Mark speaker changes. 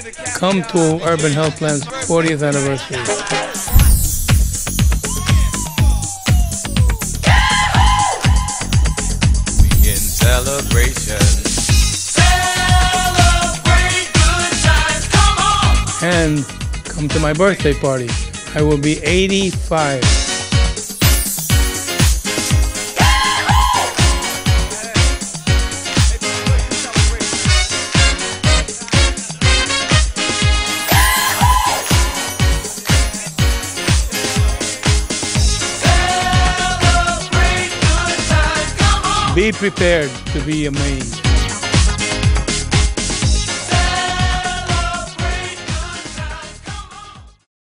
Speaker 1: come to Urban Health Plan's 40th anniversary.
Speaker 2: In celebration. Celebrate good times, come on!
Speaker 1: And come to my birthday party. I will be 85. Be prepared to be amazed.